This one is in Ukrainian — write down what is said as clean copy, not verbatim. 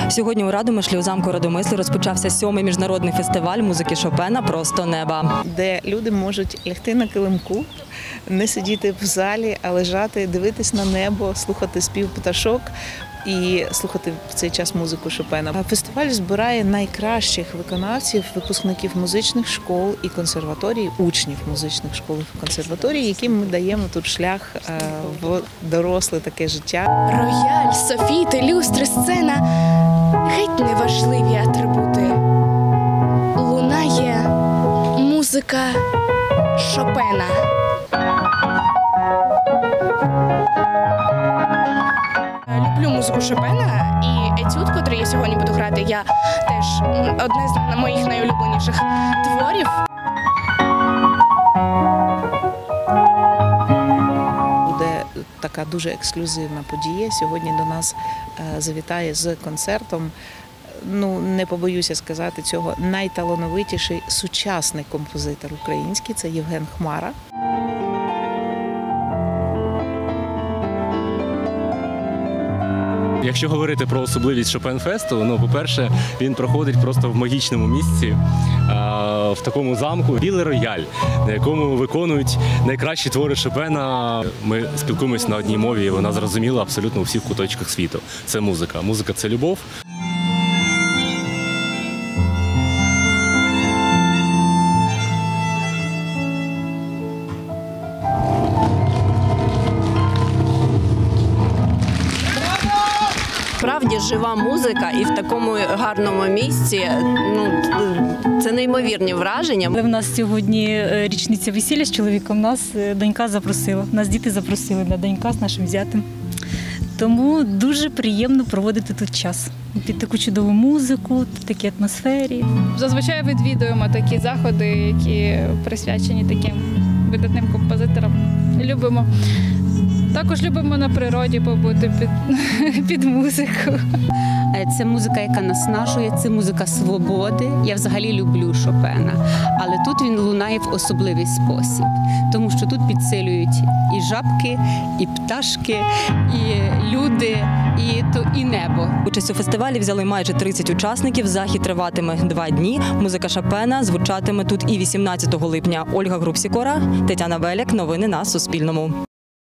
Сьогодні у Радомишлі у замку Радомислі розпочався 7-й міжнародний фестиваль музики Шопена «Просто неба», де люди можуть лягти на килимку, не сидіти в залі, а лежати, дивитись на небо, слухати спів пташок і слухати в цей час музику Шопена. Фестиваль збирає найкращих виконавців, випускників музичних школ і консерваторій, учнів музичних школ і консерваторій, яким ми даємо тут шлях в доросле таке життя. Рояль, софіти, люстри, сцена – геть неважливі атрибути. Лунає музика Шопена. Люблю музику Шопена, і етюд, котрий я сьогодні буду грати, я теж одне з моїх найулюбленіших творів. Буде така дуже ексклюзивна подія. Сьогодні до нас завітає з концертом, не побоюся сказати цього, найталановитіший сучасний композитор український – це Євген Хмара. Якщо говорити про особливість Шопен-фесту, по-перше, він проходить просто в магічному місці, в такому замку. Білий рояль, на якому виконують найкращі твори Шопена. Ми спілкуємося на одній мові, і вона зрозуміла абсолютно у всіх куточках світу. Це музика. Музика – це любов. Справді жива музика і в такому гарному місці, це неймовірні враження. У нас сьогодні річниця весілля з чоловіком, нас донька запросила, нас діти запросили на донька з нашим зятем. Тому дуже приємно проводити тут час. Під таку чудову музику, в такій атмосфері. Зазвичай відвідуємо такі заходи, які присвячені таким видатним композиторам. Любимо. Також любимо на природі побути під музику. Це музика, яка наснажує, це музика свободи. Я взагалі люблю Шопена, але тут він лунає в особливий спосіб, тому що тут підсилюють і жабки, і пташки, і люди, і небо. Участь у фестивалі взяли майже 30 учасників. Захід триватиме 2 дні. Музика Шопена звучатиме тут і 18 липня. Ольга Грубсікора, Тетяна Веляк. Новини на Суспільному.